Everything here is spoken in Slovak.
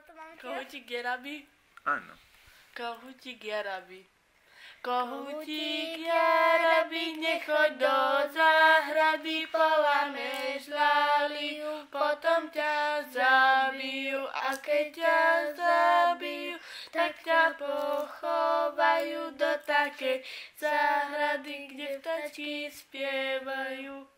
to máme teraz? Kohutik JARABI? Áno. Kohutik JARABI. Kohutik JARABI, nechod do zahrady, Polames laliu, potom ťa zabiju. A keď ťa zabiju, tak ťa pochovajú do takej zahrady, kde vtacky spievajú.